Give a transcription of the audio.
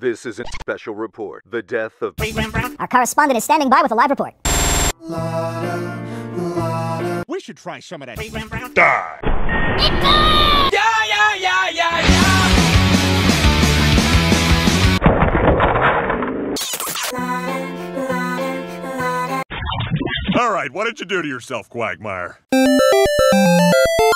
This is a special report. The death of... Our correspondent is standing by with a live report. We should try some of that. Die! All right, what did you do to yourself, Quagmire?